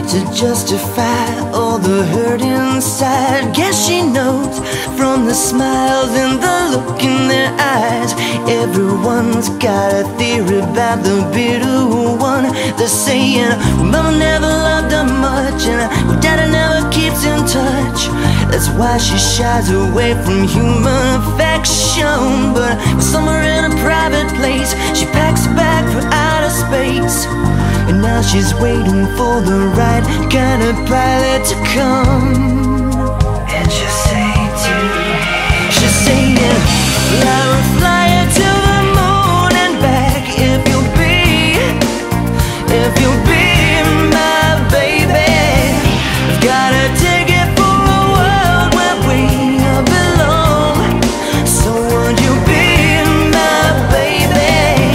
to justify all the hurt inside. Guess she knows from the smiles and the look in their eyes. Everyone's got a theory about the bitter one. They're saying, well, mama never loved her much, and well, daddy never keeps in touch. That's why she shies away from human affection. But somewhere in a private place, she packs a bag for outer space. And now she's waiting for the right kind of pilot to come. And she'll say to me, she'll say, yeah, fly or fly her to the moon and back. If you'll be my baby, I've got a ticket for a world where we belong. So would you be my baby?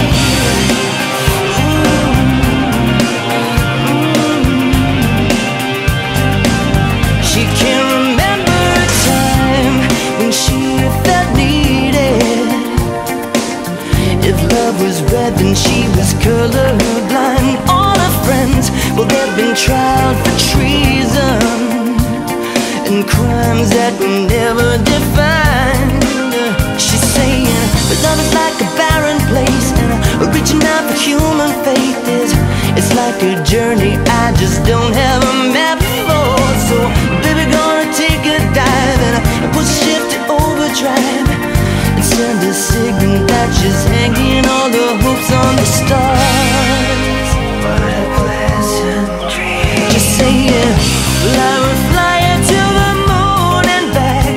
She can't remember a time when she felt needed. If love was red, then she was colorblind. All her friends, well, they've been tried for treason and crimes that were never defined. She's saying, but love is like a barren place, and reaching out for human faith it's like a journey I just don't have a map for. So baby, gonna take a dive and put shift to overdrive and send a signal that she's hanging all the hopes on the stars. What a pleasant dream. Just say it, fly or fly her to the moon and back.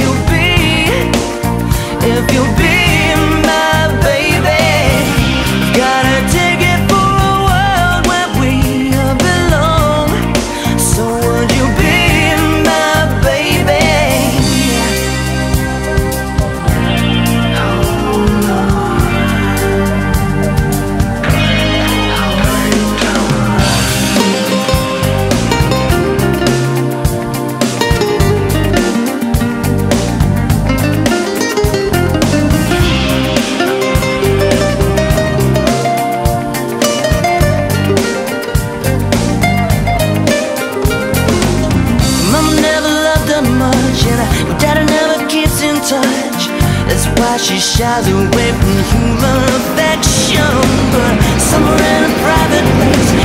If you'll be my baby, got a ticket for a world where we belong. So would you be my baby? That's why she shies away from human affection. But somewhere in a private place,